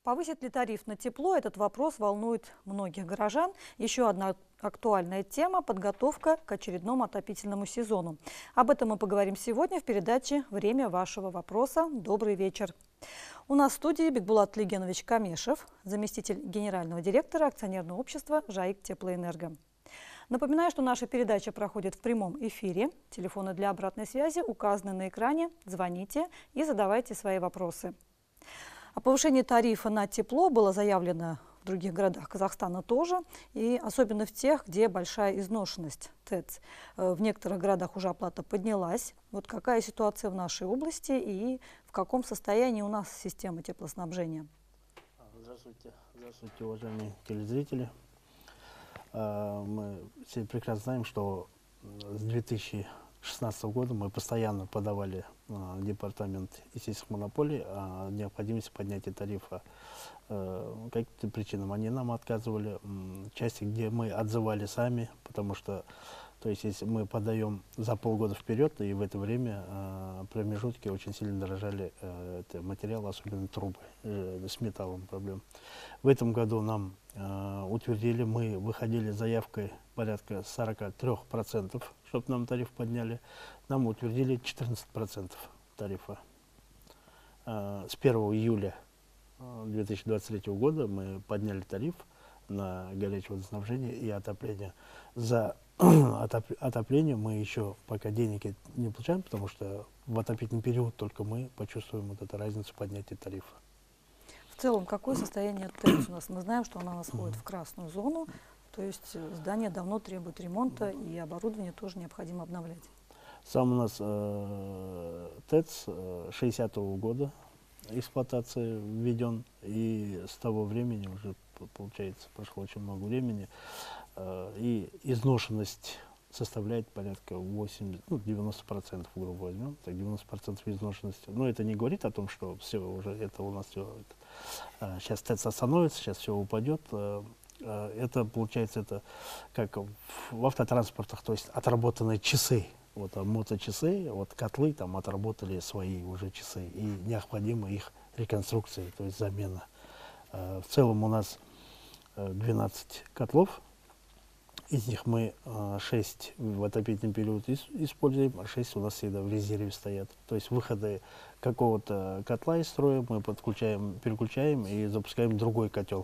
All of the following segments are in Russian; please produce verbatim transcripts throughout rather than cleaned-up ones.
Повысит ли тариф на тепло? Этот вопрос волнует многих горожан. Еще одна актуальная тема – подготовка к очередному отопительному сезону. Об этом мы поговорим сегодня в передаче «Время вашего вопроса». Добрый вечер. У нас в студии Бекбулат Легенович Камешев, заместитель генерального директора акционерного общества «ЖАИК Теплоэнерго». Напоминаю, что наша передача проходит в прямом эфире. Телефоны для обратной связи указаны на экране. Звоните и задавайте свои вопросы. О повышении тарифа на тепло было заявлено в других городах Казахстана тоже, и особенно в тех, где большая изношенность ТЭЦ. В некоторых городах уже оплата поднялась. Вот какая ситуация в нашей области и в каком состоянии у нас система теплоснабжения? Здравствуйте, здравствуйте, уважаемые телезрители. Мы все прекрасно знаем, что с две тысячи шестнадцатого года мы постоянно подавали в департамент естественных монополий о необходимости поднятия тарифа. По каким-то причинам они нам отказывали. Части, где мы отзывали сами, потому что, то есть, если мы подаем за полгода вперед, и в это время промежутки очень сильно дорожали это материалы, особенно трубы, с металлом проблем. В этом году нам утвердили, мы выходили с заявкой порядка сорока трёх процентов, чтобы нам тариф подняли. Нам утвердили четырнадцать процентов тарифа. С первого июля две тысячи двадцать третьего года мы подняли тариф на горячее водоснабжение и отопление. За отопление мы еще пока денег не получаем, потому что в отопительный период только мы почувствуем вот эту разницу поднятия тарифа. В целом, какое состояние ТЭЦ у нас? Мы знаем, что она у нас входит в красную зону, то есть здание давно требует ремонта, и оборудование тоже необходимо обновлять. Сам у нас э, ТЭЦ шестидесятого года эксплуатации введен, и с того времени уже, получается, прошло очень много времени, э, и изношенность составляет порядка восемьдесят, ну, девяносто процентов, грубо возьмем, так девяносто процентов изношенности. Но это не говорит о том, что все уже это у нас все, это, сейчас ТЭЦ остановится, сейчас все упадет. Это получается, это как в автотранспортах, то есть отработанные часы. Вот а моточасы, вот котлы там отработали свои уже часы, и необходима их реконструкция, то есть замена. В целом у нас двенадцать котлов. Из них мы шесть в отопительный период используем, а шесть у нас всегда в резерве стоят. То есть выходы какого-то котла из строя мы подключаем, переключаем и запускаем другой котел,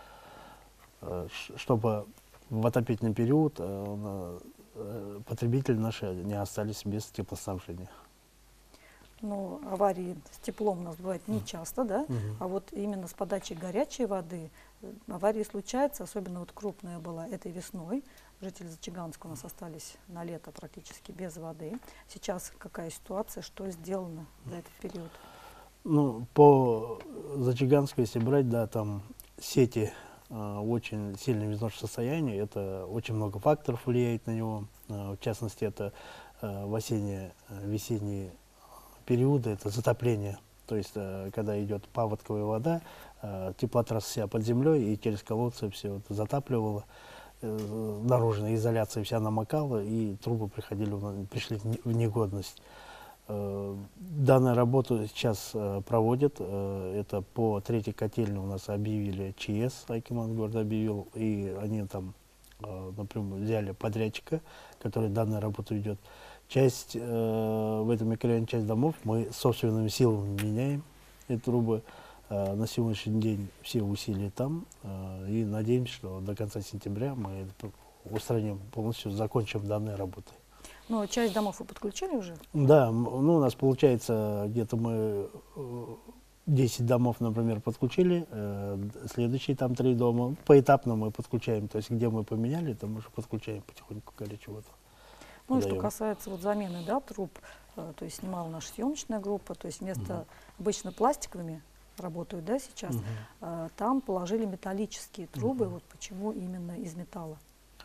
чтобы в отопительный период потребители наши не остались без теплоснабжения. Но аварии с теплом у нас бывает не часто, да? Uh-huh. А вот именно с подачей горячей воды аварии случаются, особенно вот крупная была этой весной. Жители Зачаганска у нас остались на лето практически без воды. Сейчас какая ситуация, что сделано за этот период? Ну, по Зачаганску, если брать, да, там сети э, очень сильно в изношенном состоянии, это очень много факторов влияет на него. Э, в частности, это э, в осенние, весенние периоды, это затопление. То есть, э, когда идет паводковая вода, э, теплота вся под землей, и через колодцы все это затапливало. Э, наружная изоляция вся намокала, и трубы приходили, пришли в негодность. Э, данную работу сейчас э, проводят. Э, это по третьей котельной у нас объявили ЧС, Акимат города объявил, и они там, э, например, взяли подрядчика, который данную работу ведет. Часть, э, в этом микрорайоне, часть домов мы собственными силами меняем эти трубы. Э, на сегодняшний день все усилия там, э, и надеемся, что до конца сентября мы устраним, полностью закончим данные работы. Ну, часть домов вы подключили уже? Да, ну, у нас получается, где-то мы десять домов, например, подключили, э, следующие там три дома, поэтапно мы подключаем, то есть где мы поменяли, там уже подключаем потихоньку горячую воду. Ну и что касается вот замены, да, труб, э, то есть снимала наша съемочная группа, то есть вместо угу. обычно пластиковыми работают, да, сейчас, угу. э, там положили металлические трубы, угу. вот почему именно из металла?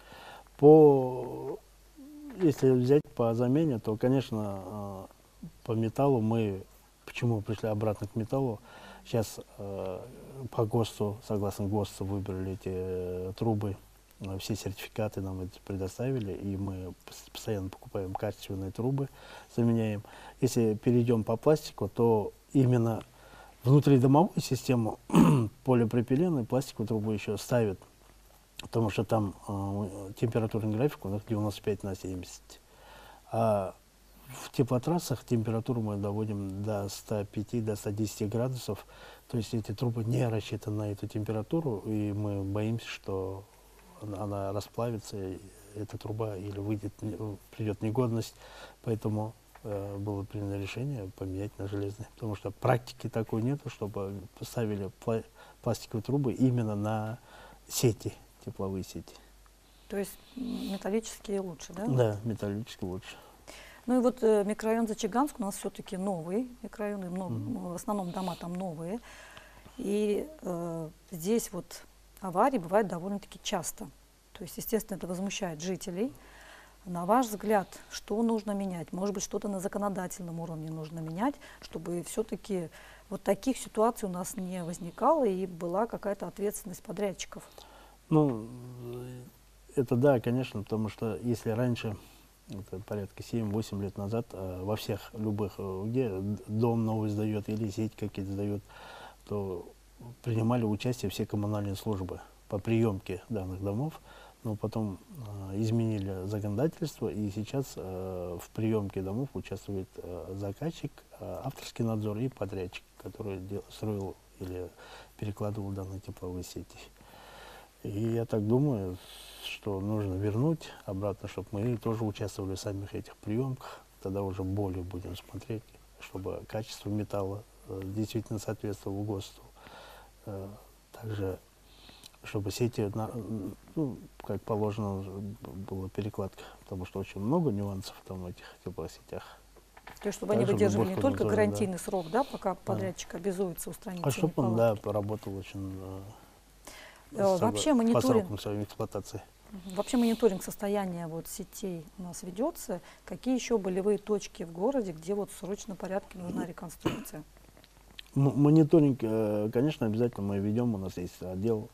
По, если взять по замене, то, конечно, э, по металлу мы, почему пришли обратно к металлу, сейчас э, по ГОСТу, согласно ГОСТу, выбрали эти э, трубы. Все сертификаты нам это предоставили, и мы постоянно покупаем качественные трубы, заменяем. Если перейдем по пластику, то именно внутридомовую систему полипропилен и пластиковую трубу еще ставят, потому что там э, температурный график у нас девяносто пять на семьдесят. А в теплотрассах температуру мы доводим до ста пяти, до ста десяти градусов. То есть эти трубы не рассчитаны на эту температуру, и мы боимся, что она, она расплавится, и эта труба или выйдет, придет негодность. Поэтому э, было принято решение поменять на железные. Потому что практики такой нету, чтобы поставили пла пластиковые трубы именно на сети, тепловые сети. То есть металлические лучше, да? Да, металлические лучше. Ну и вот э, микрорайон Зачаганск у нас все-таки новый микрорайон, и много, Mm-hmm. в основном дома там новые. И э, здесь вот аварии бывают довольно-таки часто. То есть, естественно, это возмущает жителей. На ваш взгляд, что нужно менять? Может быть, что-то на законодательном уровне нужно менять, чтобы все-таки вот таких ситуаций у нас не возникало и была какая-то ответственность подрядчиков? Ну, это да, конечно, потому что если раньше, это порядка семь-восемь лет назад, э, во всех любых, э, где дом новый сдает или сеть какие-то сдают, то принимали участие все коммунальные службы по приемке данных домов, но потом э, изменили законодательство, и сейчас э, в приемке домов участвует э, заказчик, э, авторский надзор и подрядчик, который дел, строил или перекладывал данные тепловые сети. И я так думаю, что нужно вернуть обратно, чтобы мы тоже участвовали в самих этих приемках. Тогда уже более будем смотреть, чтобы качество металла э, действительно соответствовало ГОСТу. Э, также, чтобы сети, на, ну, как положено, была перекладка, потому что очень много нюансов там в этих тепловых сетях. То есть, чтобы так, они выдерживали не только надзора, гарантийный да. срок, да, пока подрядчик да. обязуется устранить а все чтобы он, неполадки. да, поработал очень э, Вообще мониторинг, по срокам своей эксплуатации. Вообще мониторинг состояния вот сетей у нас ведется. Какие еще болевые точки в городе, где вот в срочном порядке нужна реконструкция? Мониторинг, конечно, обязательно мы ведем. У нас есть отдел,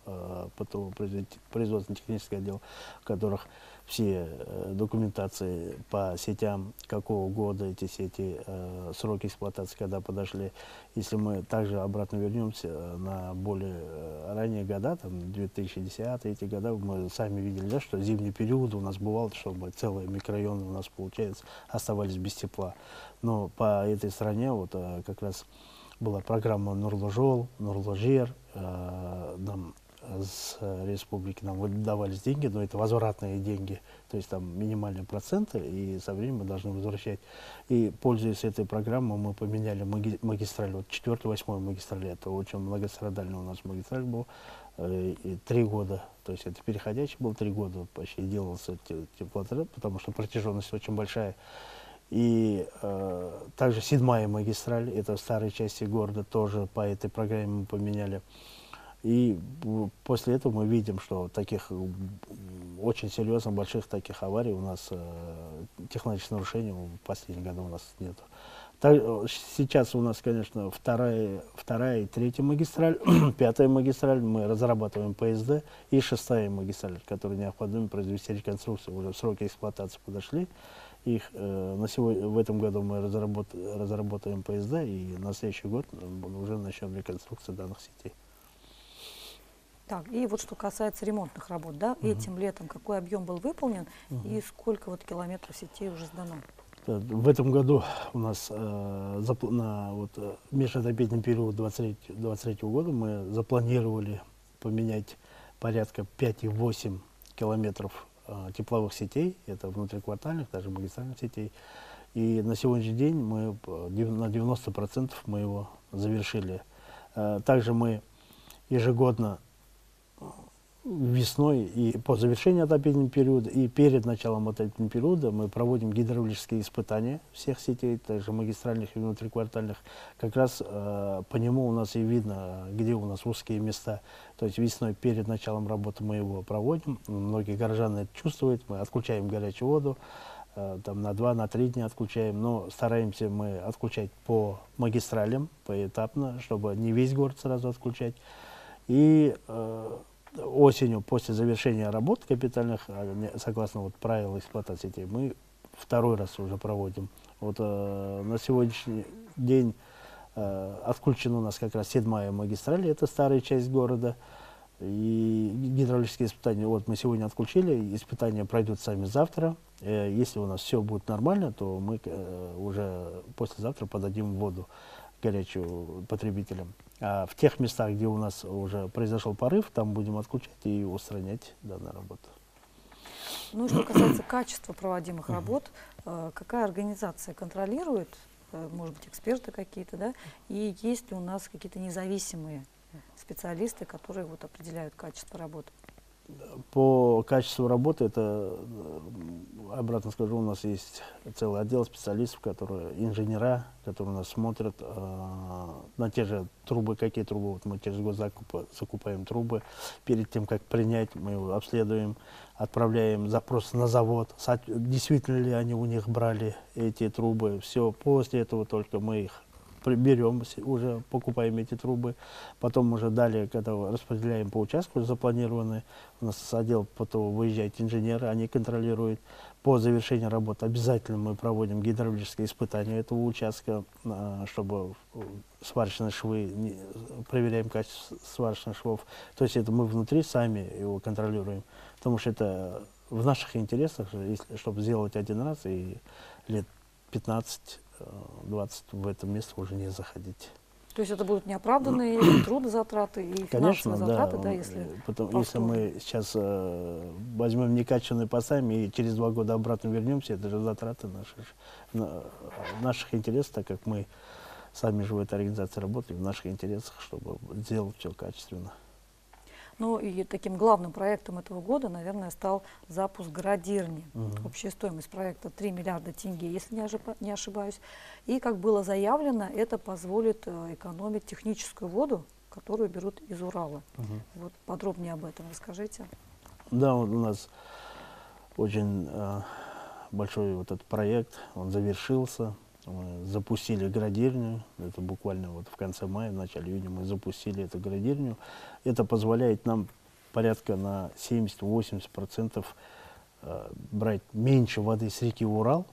производственно-технический отдел, в которых все документации по сетям, какого года эти сети, сроки эксплуатации, когда подошли. Если мы также обратно вернемся на более ранние года, там две тысячи десятые, эти года, мы сами видели, да, что зимний период у нас бывал, чтобы целые микрорайоны у нас, получается, оставались без тепла. Но по этой стране вот как раз была программа Нурлы-Жол, Нурлы-Жер, э, нам с республики нам выдавались деньги, но это возвратные деньги, то есть там минимальные проценты, и со временем мы должны возвращать. И пользуясь этой программой, мы поменяли маги магистраль, вот четвёртую, восьмую магистраль, это очень многострадальный у нас магистраль был, э, и три года, то есть это переходящий был, три года почти делался теплотрасс, потому что протяженность очень большая. И э, также седьмая магистраль, это в старой части города, тоже по этой программе мы поменяли. И после этого мы видим, что таких очень серьезных, больших таких аварий у нас, э, технологических нарушений в последние годы у нас нет. Так, сейчас у нас, конечно, вторая, вторая и третья магистраль, пятая магистраль, мы разрабатываем ПСД, и шестая магистраль, которая необходимо произвести реконструкцию, уже сроки эксплуатации подошли. Их э, на сегодня, в этом году мы разработ, разработаем ПСД, и на следующий год уже начнем реконструкцию данных сетей. Так, и вот что касается ремонтных работ, да, угу. Этим летом какой объем был выполнен угу. и сколько вот километров сетей уже сдано? В этом году у нас э, на вот, межотопительный период двадцать третьего года мы запланировали поменять порядка пять и восемь километров э, тепловых сетей, это внутриквартальных, даже магистральных сетей. И на сегодняшний день мы на девяносто процентов мы его завершили. Э, также мы ежегодно весной и по завершении отопительного периода и перед началом отопительного периода мы проводим гидравлические испытания всех сетей, также магистральных и внутриквартальных. Как раз э, по нему у нас и видно, где у нас узкие места. То есть весной перед началом работы мы его проводим. Многие горожане это чувствуют. Мы отключаем горячую воду, э, там на два, три дня отключаем. Но стараемся мы отключать по магистралям, поэтапно, чтобы не весь город сразу отключать. И э, осенью, после завершения работ капитальных, согласно вот правил эксплуатации сетей, мы второй раз уже проводим. Вот э, на сегодняшний день Э, отключена у нас как раз седьмая магистраль, это старая часть города. И гидравлические испытания, вот мы сегодня отключили, испытания пройдут сами завтра. Э, если у нас все будет нормально, то мы э, уже послезавтра подадим воду горячую потребителям. А в тех местах, где у нас уже произошел порыв, там будем отключать и устранять данную работу. Ну и что касается качества проводимых работ, э, какая организация контролирует, э, может быть, эксперты какие-то, да, и есть ли у нас какие-то независимые специалисты, которые вот определяют качество работы? По качеству работы, это, обратно скажу, у нас есть целый отдел специалистов, которые, инженера, которые у нас смотрят э, на те же трубы, какие трубы, вот мы через год закупа, закупаем трубы, перед тем, как принять, мы его обследуем, отправляем запрос на завод, действительно ли они у них брали эти трубы, все, после этого только мы их берем, уже покупаем эти трубы, потом уже далее, когда распределяем по участку запланированные, у нас отдел потом выезжает инженеры, они контролируют. По завершении работы обязательно мы проводим гидравлические испытания этого участка, чтобы сварочные швы, проверяем качество сварочных швов. То есть это мы внутри сами его контролируем, потому что это в наших интересах, если, чтобы сделать один раз и лет пятнадцать-двадцать в это место уже не заходить. То есть это будут неоправданные трудозатраты и финансовые Конечно, затраты, да, да, если потом, если мы сейчас э, возьмем некачественные поставим и через два года обратно вернемся, это же затраты наши, на, наших интересов, так как мы сами же в этой организации работаем, в наших интересах, чтобы сделать все качественно. Ну и таким главным проектом этого года, наверное, стал запуск градирни. Угу. Общая стоимость проекта три миллиарда тенге, если не ошибаюсь. И, как было заявлено, это позволит экономить техническую воду, которую берут из Урала. Угу. Вот подробнее об этом расскажите. Да, вот у нас очень э, большой вот этот проект, он завершился. Мы запустили градирню, это буквально вот в конце мая, в начале июня мы запустили эту градирню. Это позволяет нам порядка на семьдесят-восемьдесят процентов э, брать меньше воды с реки Урал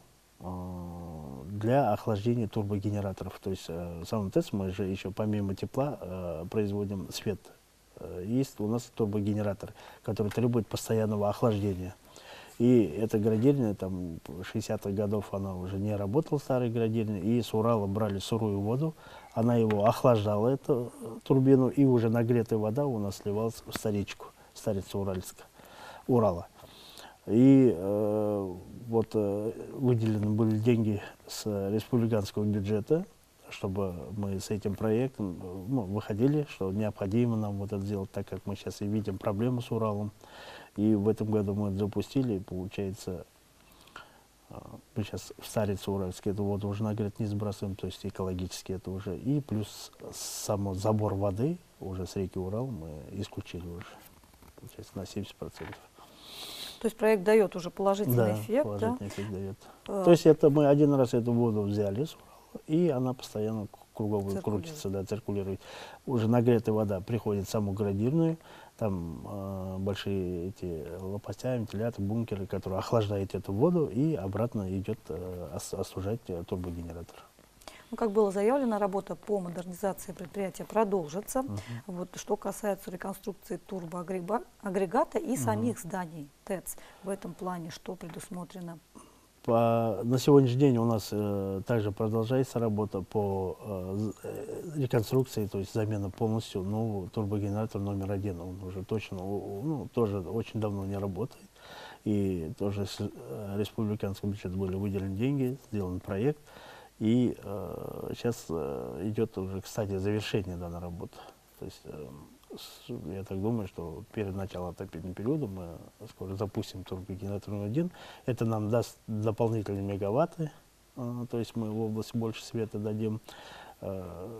э, для охлаждения турбогенераторов. То есть э, сам ТЭЦ мы же еще помимо тепла э, производим свет. Э, есть у нас турбогенератор, который требует постоянного охлаждения. И эта градирня, там, шестидесятых годов она уже не работала, старая градирня, и с Урала брали сырую воду, она его охлаждала, эту турбину, и уже нагретая вода у нас сливалась в старичку, старицу Уральска, Урала. И э, вот э, выделены были деньги с республиканского бюджета, чтобы мы с этим проектом ну, выходили, что необходимо нам вот это сделать, так как мы сейчас и видим проблему с Уралом. И в этом году мы запустили, получается, мы сейчас в старице Уральске эту воду уже нагреть не сбрасываем, то есть экологически это уже. И плюс само забор воды уже с реки Урал мы исключили уже, получается, на семьдесят процентов. То есть проект дает уже положительный да, эффект, положительный да? эффект дает. А... То есть это мы один раз эту воду взяли с Урала, и она постоянно круговую крутится, да, циркулирует. Уже нагретая вода приходит в саму градирную, там э, большие эти лопастя, вентиляторы, бункеры, которые охлаждают эту воду, и обратно идет э, остужать э, турбогенератор. Ну, как было заявлено, работа по модернизации предприятия продолжится. Uh-huh. Вот, что касается реконструкции турбоагрегата и uh-huh. самих зданий ТЭЦ, в этом плане что предусмотрено? По, на сегодняшний день у нас э, также продолжается работа по э, реконструкции, то есть замена полностью нового турбогенератора номер один. Он уже точно, ну, тоже очень давно не работает. И тоже с э, республиканского бюджета были выделены деньги, сделан проект. И э, сейчас э, идет уже, кстати, завершение данной работы. То есть, э, я так думаю, что перед началом отопительного периода мы скоро запустим турбогенератор номер один. Это нам даст дополнительные мегаватты, э, то есть мы в области больше света дадим. Э,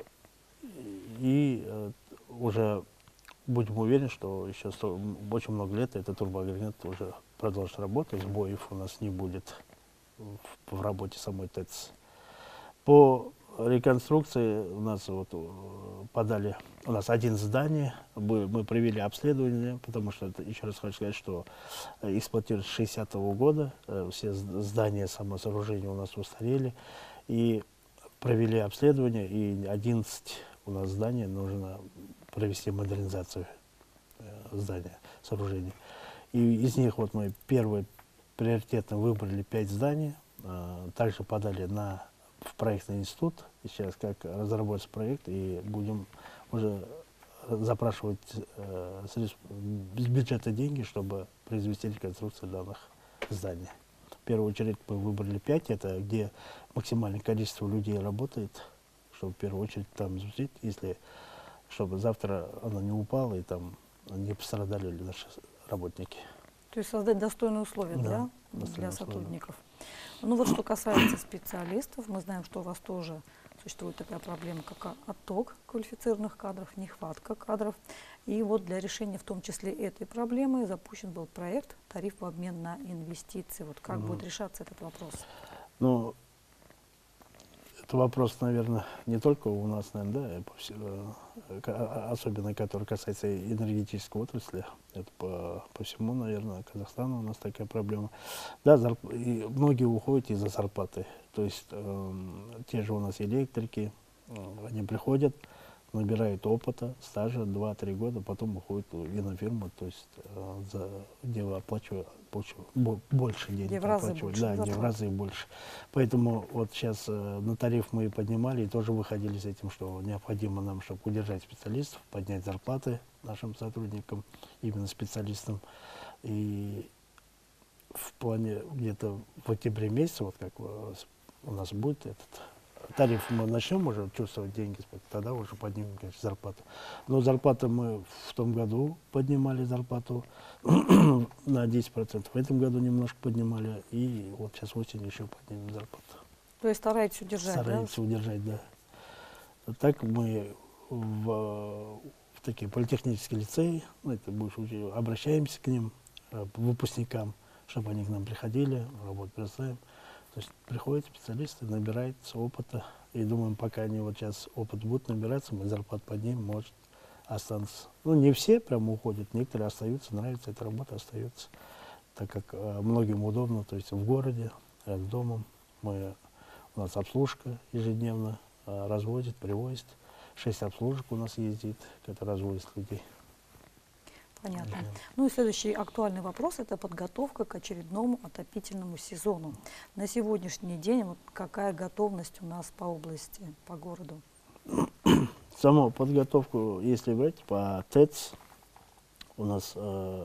и э, уже будем уверены, что еще сто, очень много лет этот турбоагрегат уже продолжит работать, сбоев у нас не будет в, в работе самой ТЭЦ. По реконструкции у нас вот подали, у нас один здание, мы, мы провели обследование, потому что, это, еще раз хочу сказать, что эксплуатируется с шестидесятого года, все здания, самосооружения у нас устарели, и провели обследование, и одиннадцать у нас зданий нужно провести модернизацию э, здания, сооружений. И из них вот мы первые приоритетно выбрали пять зданий, э, также подали на, в проектный институт, сейчас как разработать проект, и будем уже запрашивать э, средств, без бюджета деньги, чтобы произвести реконструкцию данных зданий. В первую очередь мы выбрали пять, это где максимальное количество людей работает, чтобы в первую очередь там изучить, если, чтобы завтра она не упала и там не пострадали наши работники. То есть создать достойные условия, Да, для, достойные для условия. сотрудников. Ну вот что касается специалистов, мы знаем, что у вас тоже существует такая проблема, как отток квалифицированных кадров, нехватка кадров. И вот для решения в том числе этой проблемы запущен был проект «Тариф в обмен на инвестиции». Вот как mm-hmm. будет решаться этот вопрос? Ну, это вопрос, наверное, не только у нас, наверное, да, особенно который касается энергетической отрасли. Это по, по всему, наверное, Казахстану у нас такая проблема. Да, зарп... и многие уходят из-за зарплаты. То есть э, те же у нас электрики, э, они приходят, набирают опыта, стажа два-три года, потом уходят в винофирму, то есть э, за, где оплачивают больше денег. Где в разы больше. Да, где в разы больше. Поэтому вот сейчас э, на тариф мы поднимали и тоже выходили с этим, что необходимо нам, чтобы удержать специалистов, поднять зарплаты нашим сотрудникам, именно специалистам. И в плане где-то в октябре месяце, вот как у нас будет этот тариф, мы начнем уже чувствовать деньги, тогда уже поднимем, конечно, зарплату. Но зарплату мы в том году поднимали зарплату на десять процентов, в этом году немножко поднимали, и вот сейчас осенью еще поднимем зарплату. То есть стараетесь удержать, Стараемся да? удержать, да. Так мы в, в такие политехнические лицеи, ну, это бывшие, обращаемся к ним, выпускникам, чтобы они к нам приходили, работу представим. То есть приходят специалисты, набираются опыта, и думаем, пока они вот сейчас опыт будут набираться, мы зарплату поднимем, может останутся. Ну, не все прямо уходят, некоторые остаются, нравится эта работа, остается, так как э, многим удобно, то есть в городе, рядом с домом, мы, у нас обслужка ежедневно э, развозит, привозит, шесть обслужек у нас ездит, которые развозят людей. Понятно. Ну и следующий актуальный вопрос – это подготовка к очередному отопительному сезону. На сегодняшний день вот какая готовность у нас по области, по городу? Саму подготовку, если брать по ТЭЦ, у нас э,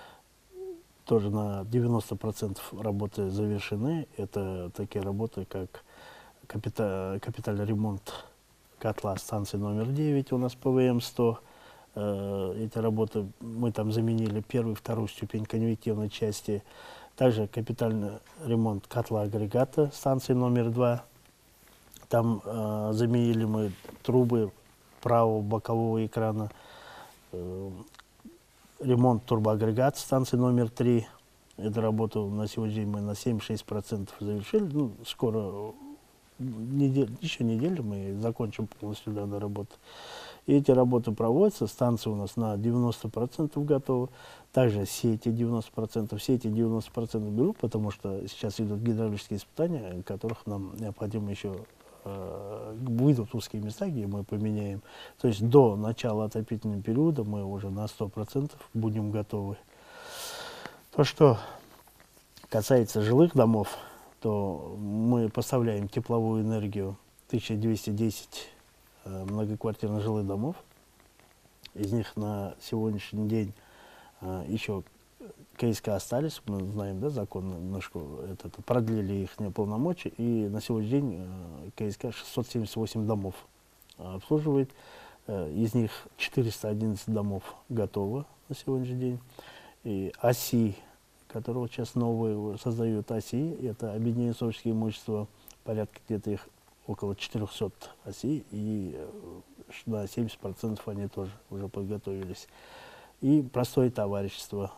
тоже на девяносто процентов работы завершены. Это такие работы, как капита, капитальный ремонт котла станции номер девять у нас по вэ эм сто. Эти работы мы там заменили первую и вторую ступень конвективной части. Также капитальный ремонт котла агрегата станции номер два. Там э, заменили мы трубы правого бокового экрана. Э, ремонт турбоагрегата станции номер три. Эту работу на сегодняшний день мы на семьдесят шесть процентов завершили. Ну, скоро, неделю, еще неделю мы закончим полностью данную работу. И эти работы проводятся, станция у нас на девяносто процентов готова, также сети девяносто процентов, сети девяносто процентов берут, потому что сейчас идут гидравлические испытания, которых нам необходимо еще, э, выйдут узкие места, где мы поменяем. То есть до начала отопительного периода мы уже на сто процентов будем готовы. То, что касается жилых домов, то мы поставляем тепловую энергию тысяча двести десять многоквартирных жилых домов. Из них на сегодняшний день а, еще КСК остались, мы знаем, да, закон немножко этот, продлили их полномочия, и на сегодняшний день а, КСК шестьсот семьдесят восемь домов а, обслуживает, а, из них четыреста одиннадцать домов готово на сегодняшний день. И ОСИ, которого сейчас новые создают ОСИ, это объединение собственного имущества, порядка где-то их около четырехсот ОСИ, и на семьдесят процентов они тоже уже подготовились. И простое товарищество,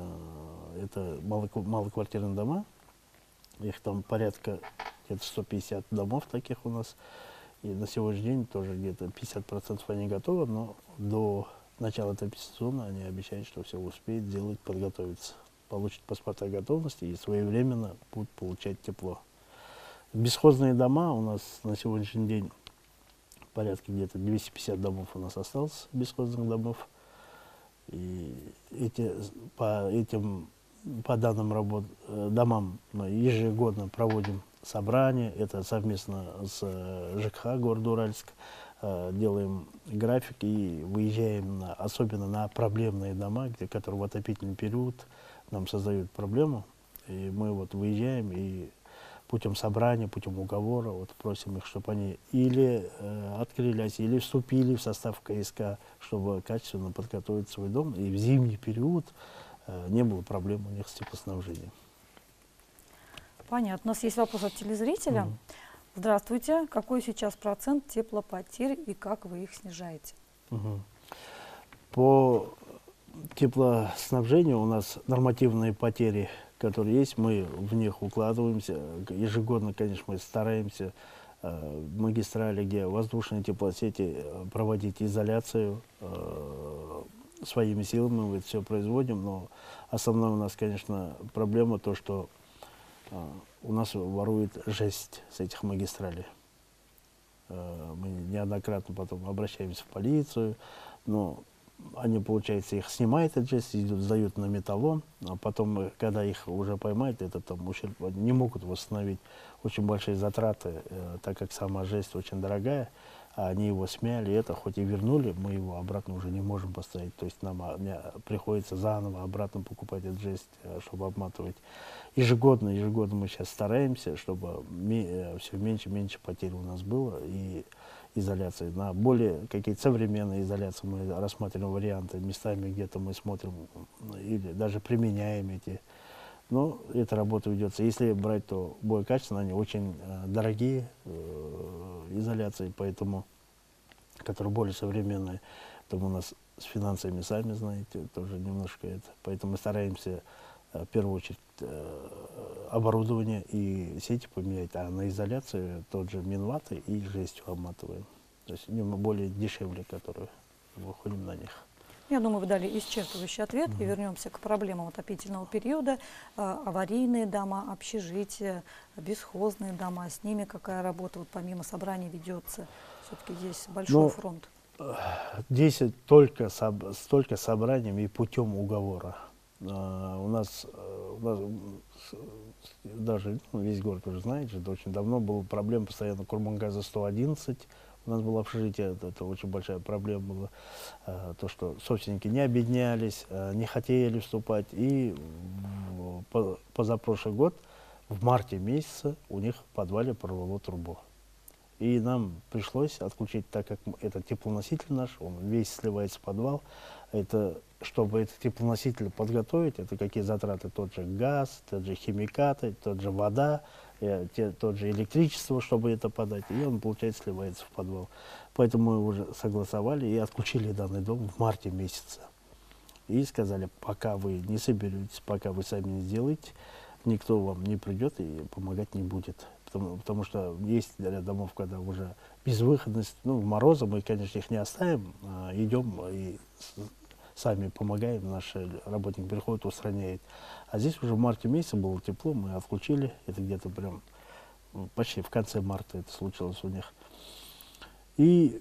это малоквартирные дома, их там порядка где-то сто пятьдесят домов таких у нас, и на сегодняшний день тоже где-то пятьдесят процентов они готовы, но до начала этого сезона они обещают, что все успеют сделать, подготовиться, получат паспорта готовности и своевременно будут получать тепло. бесхозные дома у нас на сегодняшний день порядка где-то двести пятьдесят домов у нас осталось, бесхозных домов. И эти, по этим, по данным работ, домам мы ежегодно проводим собрания, это совместно с ЖКХ города Уральск, делаем график и выезжаем на, особенно на проблемные дома, где, которые в отопительный период нам создают проблему. И мы вот выезжаем и путем собрания, путем уговора вот просим их, чтобы они или э, открылись, или вступили в состав КСК, чтобы качественно подготовить свой дом. И в зимний период э, не было проблем у них с теплоснабжением. Понятно. У нас есть вопрос от телезрителя. Mm-hmm. Здравствуйте. Какой сейчас процент теплопотерь и как вы их снижаете? Mm-hmm. По теплоснабжению у нас нормативные потери, которые есть, мы в них укладываемся. Ежегодно, конечно, мы стараемся э, магистрали, где воздушные теплосети, э, проводить изоляцию. Э, своими силами мы это все производим, но основная у нас, конечно, проблема то, что э, у нас ворует жесть с этих магистралей. Э, мы неоднократно потом обращаемся в полицию, но они, получается, их снимают, этот жесть, идут, сдают на металлолом, а потом, когда их уже поймают, это там ущерб, не могут восстановить. Очень большие затраты, э, так как сама жесть очень дорогая, а они его смяли, это хоть и вернули, мы его обратно уже не можем поставить. То есть нам а, не, приходится заново обратно покупать эту жесть, э, чтобы обматывать. Ежегодно, ежегодно мы сейчас стараемся, чтобы ми, э, все меньше и меньше потерь у нас было. И изоляции. На более какие-то современные изоляции мы рассматриваем варианты, местами где-то мы смотрим или даже применяем эти. Но эта работа ведется. Если брать, то более качественно, они очень э, дорогие э, изоляции, поэтому, которые более современные, там у нас с финансами, сами знаете, тоже немножко это. Поэтому мы стараемся э, в первую очередь э, оборудование и сети поменять, а на изоляцию тот же минваты и жестью обматываем. То есть немного более дешевле, которые выходим на них. Я думаю, вы дали исчерпывающий ответ. Mm-hmm. И вернемся к проблемам отопительного периода. А, аварийные дома, общежития, бесхозные дома. С ними какая работа вот помимо собраний ведется? Все-таки здесь большой ну, фронт. Здесь только, соб, только собранием и путем уговора. Uh, у нас, uh, у нас даже ну, весь город уже знает, что это очень давно была проблема постоянно Курмангаза сто одиннадцать. У нас было общежитие, это, это очень большая проблема была. Uh, то, что собственники не объединялись, uh, не хотели вступать. И uh, по, позапрошлый год, в марте месяце, у них в подвале прорвало трубу. И нам пришлось отключить, так как это теплоноситель наш, он весь сливается в подвал. Это, чтобы этот теплоноситель подготовить, это какие затраты? Тот же газ, тот же химикаты, тот же вода, э, те, тот же электричество, чтобы это подать. И он, получается, сливается в подвал. Поэтому мы уже согласовали и отключили данный дом в марте месяце. И сказали, пока вы не соберетесь, пока вы сами не сделаете, никто вам не придет и помогать не будет. Потому, потому что есть ряд домов, когда уже безвыходность, ну, в морозы мы, конечно, их не оставим, а идем и с, сами помогаем, наш работник приходит, устраняет. А здесь уже в марте месяце было тепло, мы отключили, это где-то прям почти в конце марта это случилось у них. И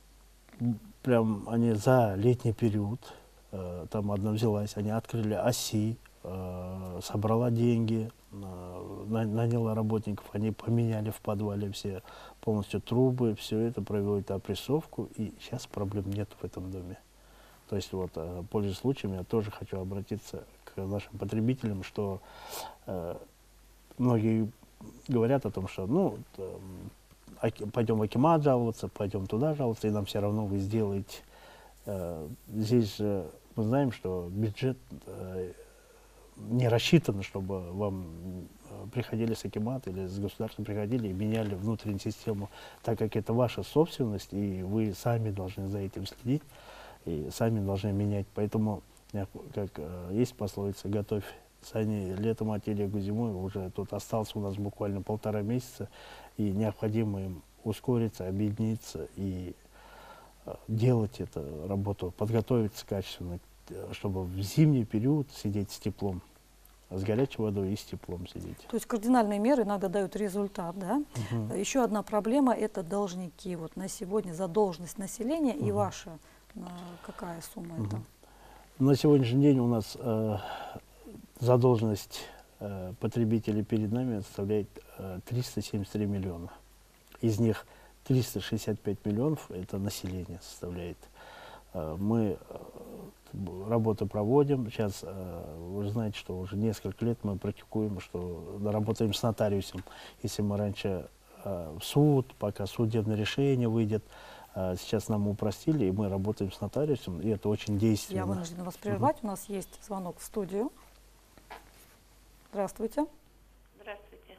прям они за летний период, э, там одна взялась, они открыли ОСИ, э, собрала деньги, наняла работников, они поменяли в подвале все полностью трубы, все это, провели опрессовку, и сейчас проблем нет в этом доме. То есть вот, пользуясь случаем, я тоже хочу обратиться к нашим потребителям, что э, многие говорят о том, что ну, э, пойдем в Акимат жаловаться, пойдем туда жаловаться, и нам все равно вы сделаете. Э, здесь же мы знаем, что бюджет э, не рассчитано, чтобы вам приходили с Акимата или с государства приходили и меняли внутреннюю систему, так как это ваша собственность, и вы сами должны за этим следить, и сами должны менять. Поэтому, как э, есть пословица, готовь сани летом, а телегу зимой, уже тут остался у нас буквально полтора месяца, и необходимо им ускориться, объединиться и э, делать эту работу, подготовиться качественно, чтобы в зимний период сидеть с теплом. с горячей водой и с теплом сидеть. То есть кардинальные меры иногда дают результат, да? Угу. Еще одна проблема – это должники. Вот на сегодня задолженность населения угу. и ваша, какая сумма угу. это? На сегодняшний день у нас э, задолженность э, потребителей перед нами составляет э, триста семьдесят три миллиона. Из них триста шестьдесят пять миллионов – это население составляет. Э, мы э, работу проводим. Сейчас, э, вы знаете, что уже несколько лет мы практикуем, что работаем с нотариусом. Если мы раньше э, в суд, пока судебное решение выйдет, э, сейчас нам упростили, и мы работаем с нотариусом, и это очень действенно. Я вынуждена вас прервать. Угу. У нас есть звонок в студию. Здравствуйте. Здравствуйте.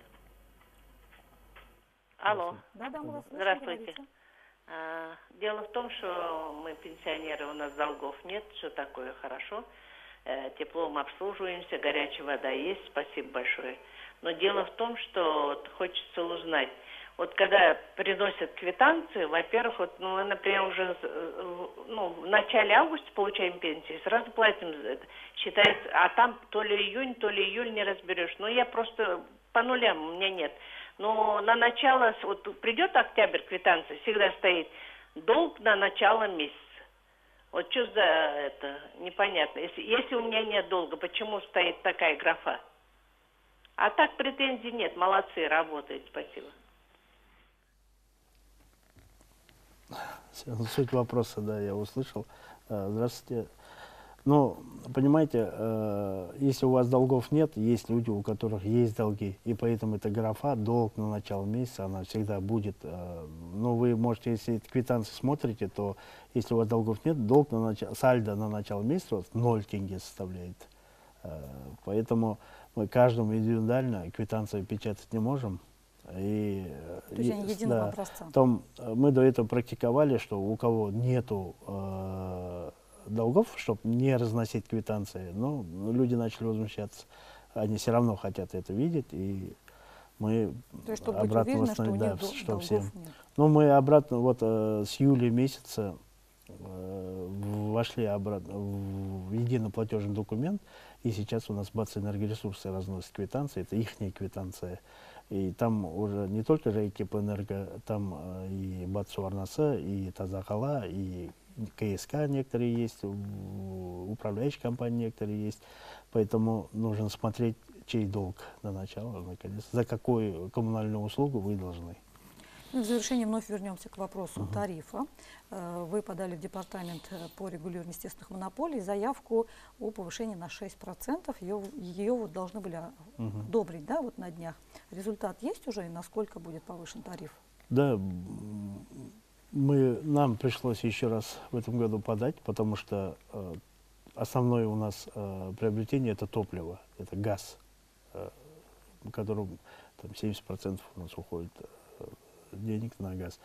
Алло. Да, да, мы вас слышим, здравствуйте. А, дело в том, что мы пенсионеры, у нас долгов нет, все такое хорошо. Э, теплом обслуживаемся, горячая вода есть, спасибо большое. Но дело в том, что вот, хочется узнать, вот когда приносят квитанцию, во-первых, вот, ну, мы, например, уже ну, в начале августа получаем пенсию, сразу платим за это. Считается, а там то ли июнь, то ли июль не разберешь. Ну, я просто по нулям, у меня нет. Но на начало, вот придет октябрь, квитанция, всегда стоит долг на начало месяца. Вот что за это, непонятно. Если, если у меня нет долга, почему стоит такая графа? А так претензий нет, молодцы, работают, спасибо. Суть вопроса, да, я услышал. Здравствуйте. Ну, понимаете, э, если у вас долгов нет, есть люди, у которых есть долги, и поэтому эта графа «долг на начало месяца», она всегда будет. Э, ну, вы можете, если квитанции смотрите, то если у вас долгов нет, долг на начало, сальдо на начало месяца вот, ноль тенге составляет. Э, поэтому мы каждому индивидуально квитанцию печатать не можем. И, То есть они единого да, образца. Там, мы до этого практиковали, что у кого нету э, долгов, чтобы не разносить квитанции, но люди начали возмущаться. Они все равно хотят это видеть, и мы То есть, чтобы обратно быть уверены, да, что, что всем. нет. Но мы обратно, вот э, с июля месяца э, вошли обратно в единый платежный документ, и сейчас у нас БАЦ энергоресурсы разносят квитанции, это ихняя квитанция. И там уже не только же Экипэнерго, там э, и БАЦ Уарнаса, и Тазакала, и КСК некоторые есть, управляющие компании некоторые есть. Поэтому нужно смотреть, чей долг на начало, наконец, за какую коммунальную услугу вы должны. Ну, в завершение вновь вернемся к вопросу Uh-huh. тарифа. Вы подали в департамент по регулированию естественных монополий заявку о повышении на шесть процентов. Ее, ее вот должны были Uh-huh. одобрить, да, вот на днях. Результат есть уже и насколько будет повышен тариф? Да, мы, нам пришлось еще раз в этом году подать, потому что э, основное у нас э, приобретение это топливо, это газ, э, которым там семьдесят процентов у нас уходит э, денег на газ.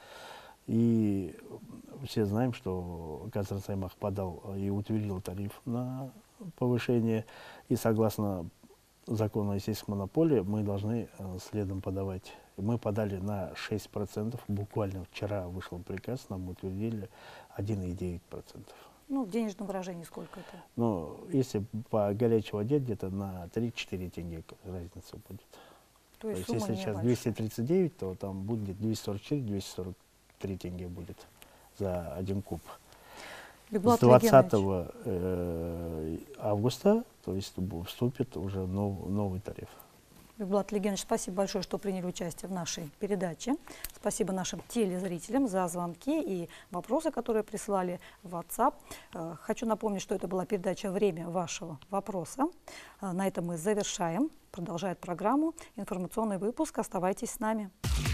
И все знаем, что Казтрансаймах подал и утвердил тариф на повышение, и согласно закону о естественной монополии мы должны э, следом подавать. Мы подали на шесть процентов, буквально вчера вышел приказ, нам утвердили один и девять сотых процента. Ну, в денежном выражении сколько это? Ну, если по горячей воде, где-то на три-четыре тенге разница будет. То есть, то есть если сейчас большая. двести тридцать девять, то там будет двести сорок четыре — двести сорок три тенге будет за один куб. Бекбулат С двадцатого э, августа, то есть вступит уже нов, новый тариф. Бекбулат Легенович, спасибо большое, что приняли участие в нашей передаче. Спасибо нашим телезрителям за звонки и вопросы, которые прислали в WhatsApp. Хочу напомнить, что это была передача «Время вашего вопроса». На этом мы завершаем. Продолжает программу информационный выпуск. Оставайтесь с нами.